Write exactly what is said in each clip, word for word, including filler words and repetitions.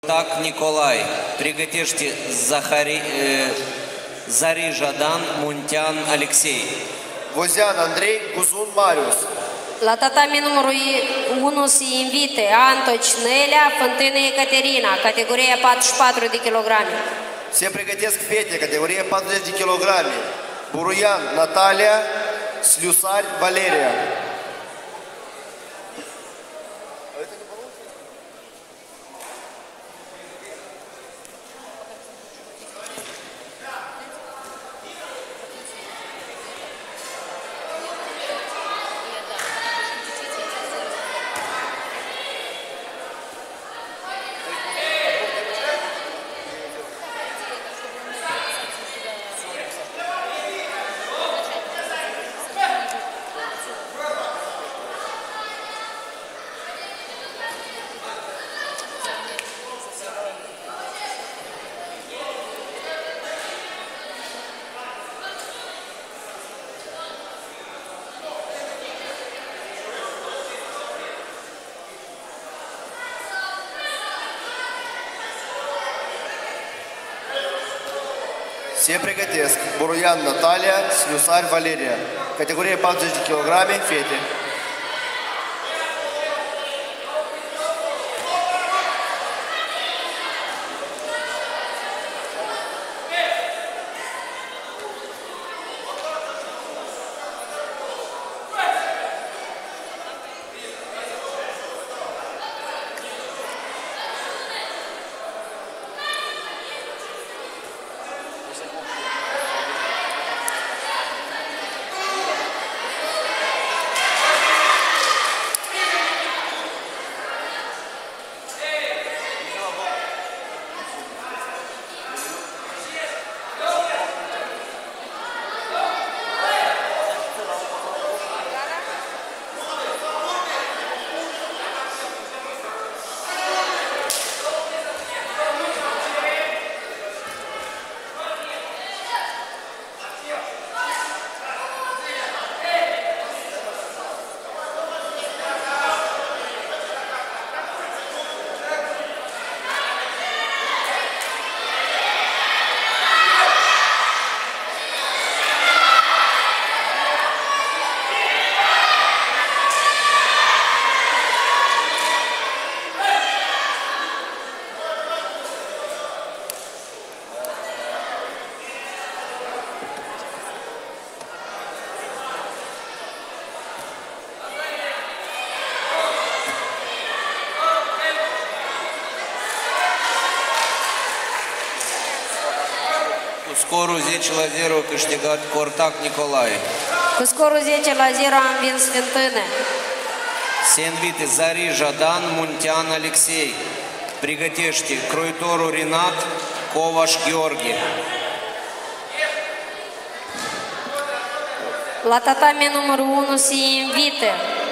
Так, Николай, приготовьте Захари, э, Зари Жадан, Мунтян Алексей. Vozean Andrei, Guzun Marius. La tatami numărul unu se invite Antoci Nelea, Fântână Ecaterina, categoria patruzeci și patru de kilograme. Se pregătesc fete, categorie patruzeci de kilograme. Buruian Natalia, Sliusari Valeria. Se pregătesc Buruian Natalia, Sliusari Valeria, categorie patruzeci de kilograme, fete. Scorul zece la zero câștigat Cortac Nicolae. Cu scorul zece la zero a învins Fântână. Se invite Zari Жадан, Muntean Alexei. Pregătește Croitorul Rinat, Covaș Gheorghe. La tatami numărul unu se invite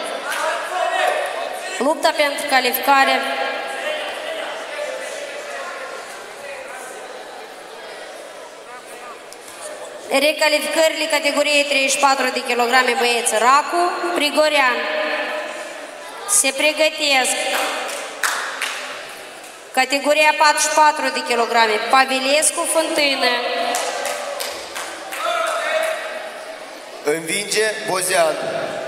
lupta pentru calificare recalificările categoriei treizeci și patru de kilograme băieți Racu, Prigorean. Se pregătesc categoria patruzeci și patru de kilograme Pavilescu, Fântână. Învinge Bozean.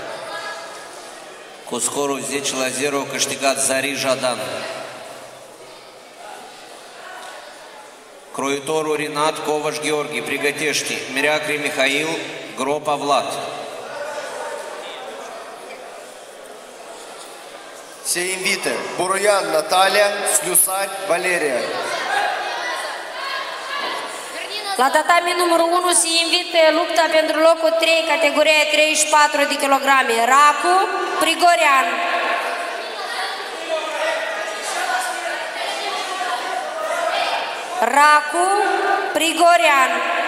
Cu scorul zece la zero câștigat Zari Жадан. Croitorul Rinat, Covaș Gheorghe. Pregătește Mireacre Mihail, Gropa Vlad. Se invită Buruian Natalia, Sliusari Valeria. La tatami numărul unu se invită lupta pentru locul trei, categoria treizeci și patru de kilograme Racu, Prigorean. Racu, Prigorean.